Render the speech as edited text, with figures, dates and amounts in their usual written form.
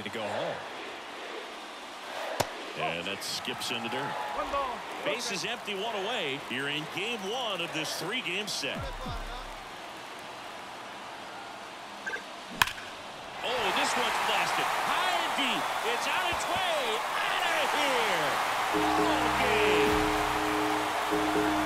to go home. And that skips into dirt. One ball. Base is empty, one away here in game one of this 3-game set. Oh, this one's blasted. High and deep. It's on its way. Out of here. Ball game.